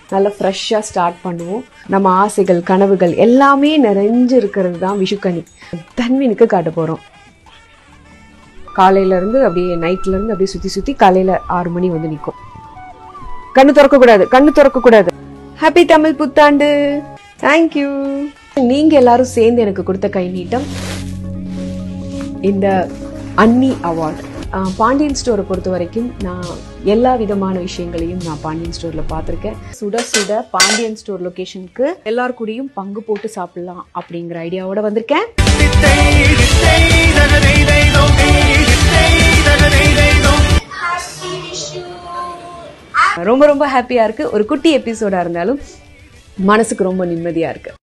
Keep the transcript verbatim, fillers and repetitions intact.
நல்லா ஃப்ரெஷ்ஷாக ஸ்டார்ட் பண்ணுவோம். நம்ம ஆசைகள் கனவுகள் எல்லாமே நிறைஞ்சு இருக்கிறது தான் விஷுக்கனி. தன்வினுக்கு காட்ட போகிறோம். காலையிலேருந்து அப்படியே நைட்லேருந்து அப்படியே சுற்றி சுற்றி காலையில் ஆறு மணி வந்து நிற்கும். கண்ணு திறக்கக்கூடாது, கண்ணு திறக்கக்கூடாது. ஹாப்பி தமிழ் புத்தாண்டு. தேங்க்யூ. நீங்கள் எல்லாரும் சேர்ந்து எனக்கு கொடுத்த கை நீட்டம் இந்த அன்னி அவார்டு. பாண்டியன் ஸ்டோரை பொறுத்த வரைக்கும் நான் எல்லா விதமான விஷயங்களையும் நான் பாண்டியன் ஸ்டோரில் பார்த்துருக்கேன். சுட சுட பாண்டியன் ஸ்டோர் லொக்கேஷனுக்கு எல்லார் கூடயும் பங்கு போட்டு சாப்பிடலாம் அப்படிங்கிற ஐடியாவோட வந்திருக்கேன். ரொம்ப ரொம்ப ஹாப்பியாக இருக்குது. ஒரு குட்டி எபிசோடாக இருந்தாலும் மனசுக்கு ரொம்ப நிம்மதியாக இருக்குது.